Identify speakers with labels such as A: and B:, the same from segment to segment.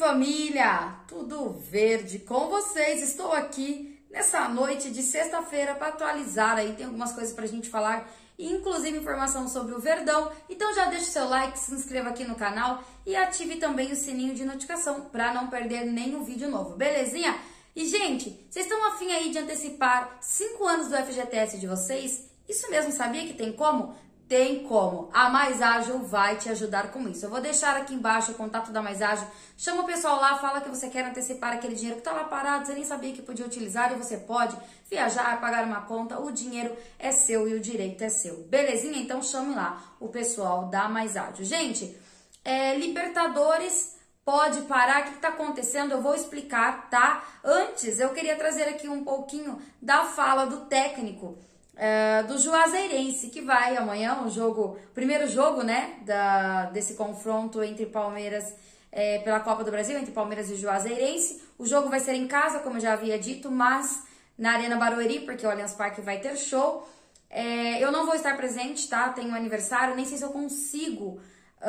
A: família! Tudo verde com vocês? Estou aqui nessa noite de sexta-feira para atualizar aí, tem algumas coisas pra gente falar, inclusive informação sobre o Verdão. Então já deixa o seu like, se inscreva aqui no canal e ative também o sininho de notificação para não perder nenhum vídeo novo, belezinha? E gente, vocês estão afim aí de antecipar 5 anos do FGTS de vocês? Isso mesmo, sabia que tem como? Tem como. A Mais Ágil vai te ajudar com isso. Eu vou deixar aqui embaixo o contato da Mais Ágil. Chama o pessoal lá, fala que você quer antecipar aquele dinheiro que tá lá parado, você nem sabia que podia utilizar e você pode viajar, pagar uma conta. O dinheiro é seu e o direito é seu. Belezinha? Então chame lá o pessoal da Mais Ágil. Gente, Libertadores pode parar. O que tá acontecendo? Eu vou explicar, tá? Antes, eu queria trazer aqui um pouquinho da fala do técnico do Juazeirense, que vai amanhã, primeiro jogo, né, desse confronto entre Palmeiras, pela Copa do Brasil, entre Palmeiras e Juazeirense. O jogo vai ser em casa, como eu já havia dito, mas na Arena Barueri, porque o Allianz Parque vai ter show. Eu não vou estar presente, tá? Tenho um aniversário, nem sei se eu consigo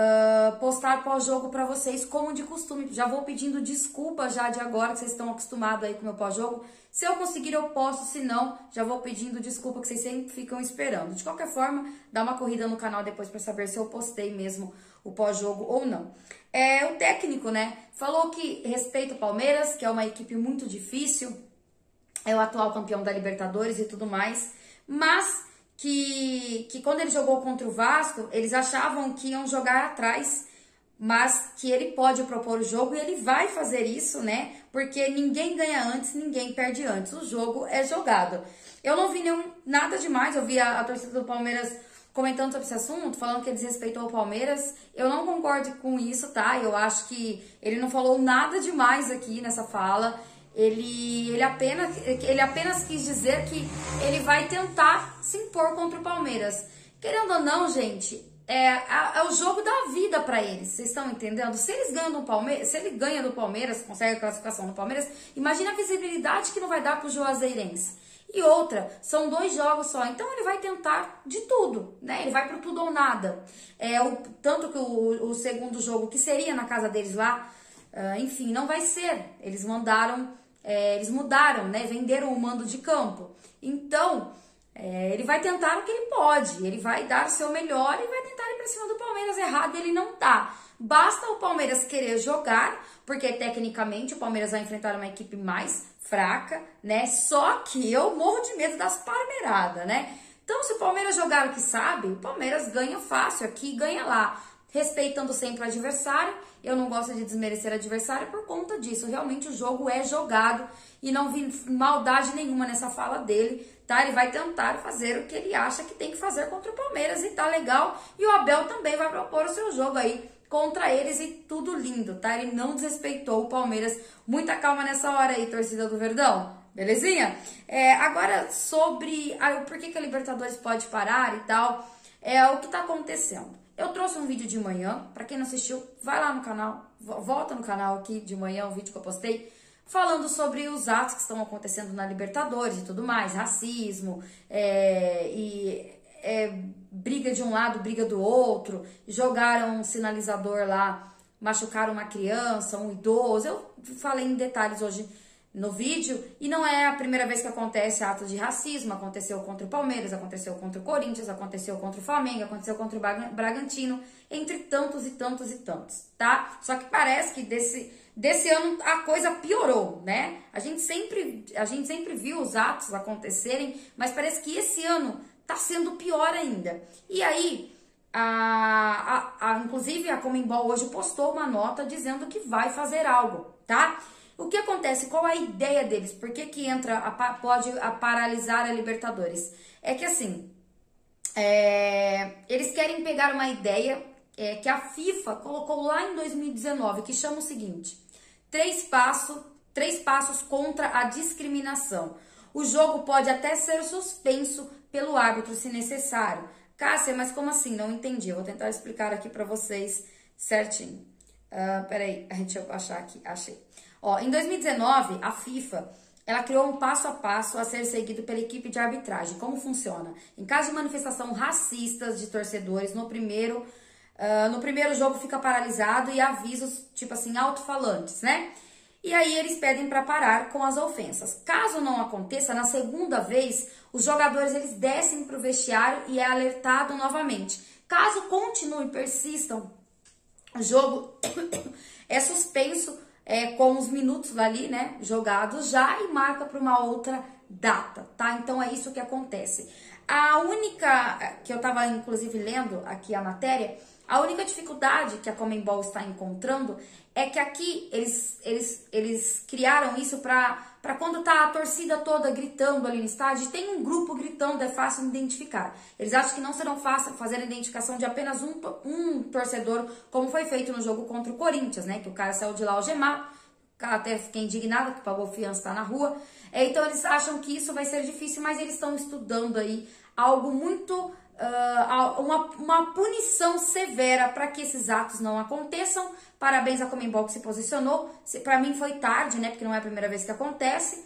A: postar pós-jogo pra vocês, como de costume. Já vou pedindo desculpa já de agora, que vocês estão acostumados aí com o meu pós-jogo. Se eu conseguir, eu posto, se não, já vou pedindo desculpa, que vocês sempre ficam esperando. De qualquer forma, dá uma corrida no canal depois pra saber se eu postei mesmo o pós-jogo ou não. O técnico, né, falou que respeita o Palmeiras, que é uma equipe muito difícil, é o atual campeão da Libertadores e tudo mais, mas que quando ele jogou contra o Vasco, eles achavam que iam jogar atrás, mas que ele pode propor o jogo e ele vai fazer isso, né? Porque ninguém ganha antes, ninguém perde antes. O jogo é jogado. Eu não vi nada demais, eu vi a torcida do Palmeiras comentando sobre esse assunto, falando que ele desrespeitou o Palmeiras. Eu não concordo com isso, tá? Eu acho que ele não falou nada demais aqui nessa fala. Ele apenas quis dizer que ele vai tentar se impor contra o Palmeiras. Querendo ou não, gente, é o jogo da vida para eles. Vocês estão entendendo? Se eles ganham do Palmeiras, se ele ganha do Palmeiras, consegue a classificação do Palmeiras, imagina a visibilidade que não vai dar pro Juazeirense. E outra, são 2 jogos só, então ele vai tentar de tudo, né? Ele vai pro tudo ou nada. Tanto que o segundo jogo, que seria na casa deles lá, enfim, não vai ser. Eles mudaram, né? Venderam o mando de campo. Então, ele vai tentar o que ele pode. Ele vai dar o seu melhor e vai tentar ir pra cima do Palmeiras. Errado ele não tá. Basta o Palmeiras querer jogar, porque tecnicamente o Palmeiras vai enfrentar uma equipe mais fraca, né? Só que eu morro de medo das palmeiradas, né? Então, se o Palmeiras jogar o que sabe, o Palmeiras ganha fácil aqui, ganha lá. Respeitando sempre o adversário. Eu não gosto de desmerecer o adversário por conta disso. Realmente o jogo é jogado e não vi maldade nenhuma nessa fala dele, tá? Ele vai tentar fazer o que ele acha que tem que fazer contra o Palmeiras e tá legal. E o Abel também vai propor o seu jogo aí contra eles e tudo lindo, tá? Ele não desrespeitou o Palmeiras. Muita calma nessa hora aí, torcida do Verdão. Belezinha? Agora sobre por que a Libertadores pode parar e tal, o que tá acontecendo. Eu trouxe um vídeo de manhã, pra quem não assistiu, vai lá no canal, volta no canal aqui de manhã, o vídeo que eu postei, falando sobre os atos que estão acontecendo na Libertadores e tudo mais, racismo, briga de um lado, briga do outro, jogaram um sinalizador lá, machucaram uma criança, um idoso. Eu falei em detalhes hoje no vídeo, e não é a primeira vez que acontece atos de racismo. Aconteceu contra o Palmeiras, aconteceu contra o Corinthians, aconteceu contra o Flamengo, aconteceu contra o Bragantino, entre tantos e tantos e tantos, tá? Só que parece que desse ano a coisa piorou, né? A gente sempre viu os atos acontecerem, mas parece que esse ano tá sendo pior ainda. E aí, inclusive a Conmebol hoje postou uma nota dizendo que vai fazer algo, tá? O que acontece? Qual a ideia deles? Por que pode paralisar a Libertadores? É que assim, eles querem pegar uma ideia que a FIFA colocou lá em 2019, que chama o seguinte: 3 passos contra a discriminação. O jogo pode até ser suspenso pelo árbitro se necessário. Cássia, mas como assim? Não entendi. Eu vou tentar explicar aqui pra vocês certinho. Peraí, deixa eu achar aqui. Achei. Em 2019, a FIFA, ela criou um passo a passo a ser seguido pela equipe de arbitragem. Como funciona? Em caso de manifestação racista de torcedores, no primeiro no primeiro jogo fica paralisado e avisos, tipo assim, alto-falantes, né? E aí eles pedem para parar com as ofensas. Caso não aconteça, na segunda vez, os jogadores eles descem para o vestiário e é alertado novamente. Caso continuem, persistam, o jogo é suspenso com os minutos ali, né, jogados já e marca para uma outra data, tá? Então é isso que acontece. A única, que eu tava inclusive lendo aqui a matéria, a única dificuldade que a Conmebol está encontrando é que aqui eles criaram isso para quando tá a torcida toda gritando ali no estádio, tem um grupo gritando, é fácil identificar. Eles acham que não serão fácil fazer a identificação de apenas um torcedor, como foi feito no jogo contra o Corinthians, né? Que o cara saiu de lá algemado, até fiquei indignada que pagou fiança, tá na rua. Então eles acham que isso vai ser difícil, mas eles estão estudando aí algo muito... uma punição severa para que esses atos não aconteçam. Parabéns à Conmebol que se posicionou. Para mim foi tarde, né? Porque não é a primeira vez que acontece.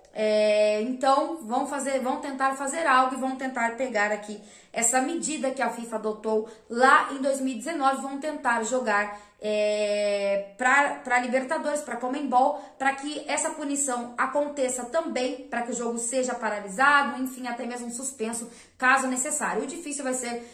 A: Então vão tentar fazer algo e vão tentar pegar aqui essa medida que a FIFA adotou lá em 2019. Vão tentar jogar para Libertadores, para Conmebol, para que essa punição aconteça também, para que o jogo seja paralisado, enfim, até mesmo suspenso, caso necessário. O difícil vai ser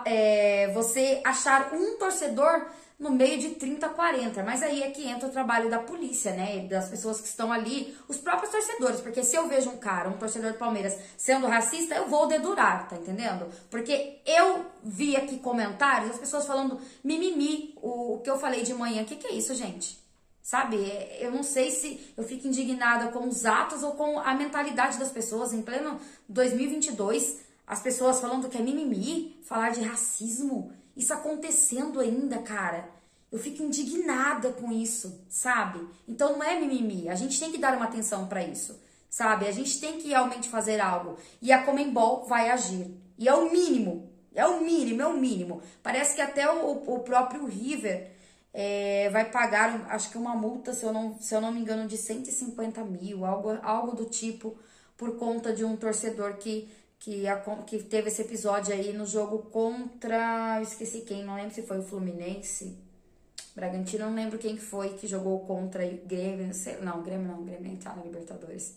A: você achar um torcedor no meio de 30, 40, mas aí é que entra o trabalho da polícia, né, das pessoas que estão ali, os próprios torcedores, porque se eu vejo um torcedor do Palmeiras sendo racista, eu vou dedurar, tá entendendo? Porque eu vi aqui comentários, as pessoas falando mimimi, o que eu falei de manhã, o que é isso, gente? Sabe, eu não sei se eu fico indignada com os atos ou com a mentalidade das pessoas, em pleno 2022, as pessoas falando que é mimimi, falar de racismo, isso acontecendo ainda, cara, eu fico indignada com isso, sabe? Então não é mimimi, a gente tem que dar uma atenção pra isso, sabe? A gente tem que realmente fazer algo e a Conmebol vai agir. E é o mínimo, é o mínimo, é o mínimo. Parece que até o próprio River vai pagar, acho que uma multa, se eu não me engano, de 150 mil, algo do tipo, por conta de um torcedor que teve esse episódio aí no jogo contra, eu esqueci quem, não lembro se foi o Fluminense, Bragantino, não lembro quem que foi que jogou contra o Grêmio, Grêmio nem tá na Libertadores,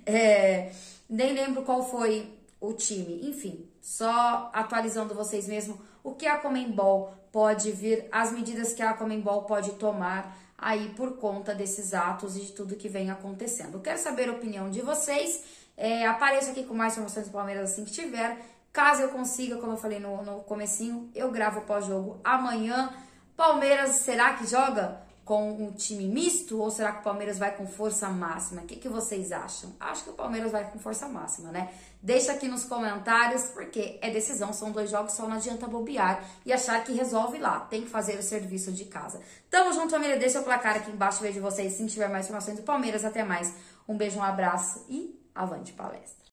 A: nem lembro qual foi o time, enfim, só atualizando vocês mesmo, o que a Conmebol pode vir, as medidas que a Conmebol pode tomar aí por conta desses atos e de tudo que vem acontecendo. Eu quero saber a opinião de vocês. Apareço aqui com mais informações do Palmeiras assim que tiver. Caso eu consiga, como eu falei no comecinho, eu gravo o pós-jogo amanhã. Palmeiras, será que joga com um time misto ou será que o Palmeiras vai com força máxima? O que vocês acham? Acho que o Palmeiras vai com força máxima, né? Deixa aqui nos comentários, porque é decisão, são 2 jogos, só não adianta bobear e achar que resolve lá. Tem que fazer o serviço de casa. Tamo junto, família. Deixa o placar aqui embaixo, vejo vocês se tiver mais informações do Palmeiras. Até mais. Um beijo, um abraço e avante palestra.